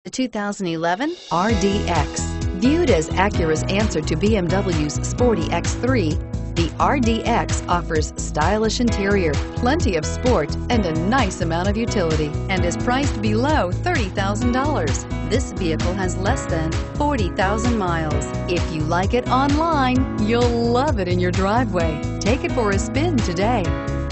The 2011 RDX. Viewed as Acura's answer to BMW's sporty X3, the RDX offers stylish interior, plenty of sport, and a nice amount of utility, and is priced below $30,000. This vehicle has less than 40,000 miles. If you like it online, you'll love it in your driveway. Take it for a spin today.